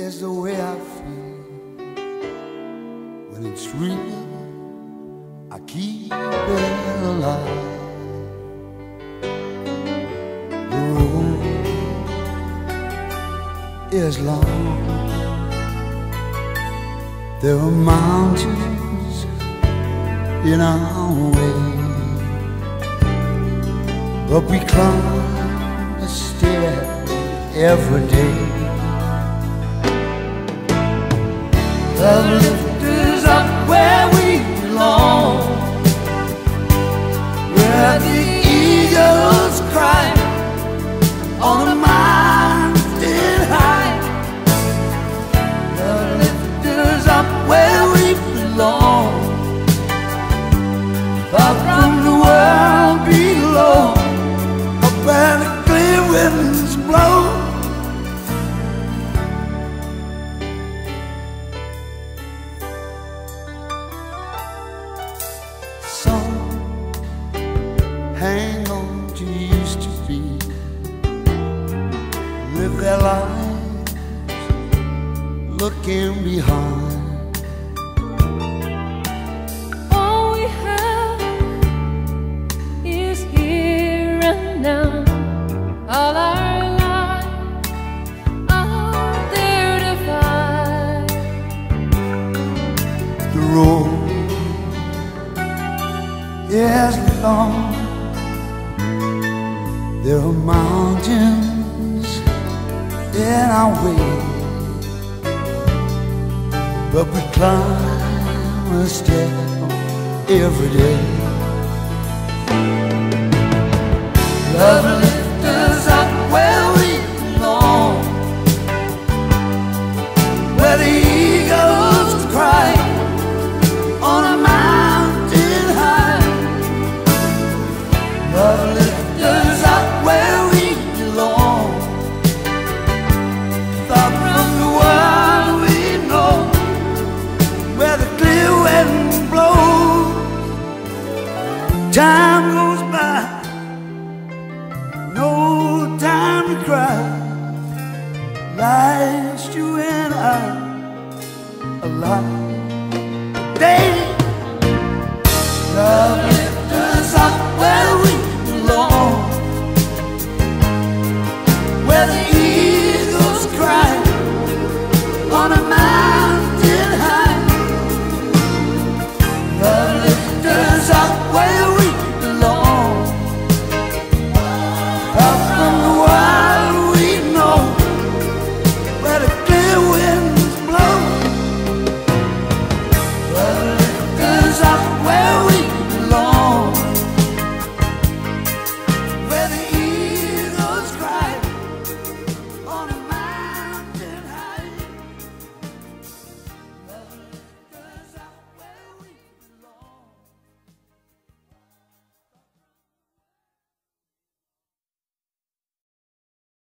is the way I feel. When it's real, I keep it alive. The road is long. There are mountains in our way, but we climb the stair every day. Love lifts us up where we belong, where the eagles cry on a mountain high. Love lifts us up where we belong, far from the world below, up where the clear winds blow. Some hang on to used to be, live their lives looking behind. All we have is here and now. All our lives are there to find. The road is long. There are mountains in our way, but we climb a step every day. Love lifts us up where we belong, where the eagles cry on a mountain high. Love lifts us up where we belong, far from the world we know, where the clear wind blows. Time goes by, no time to cry. Life's you and I alive.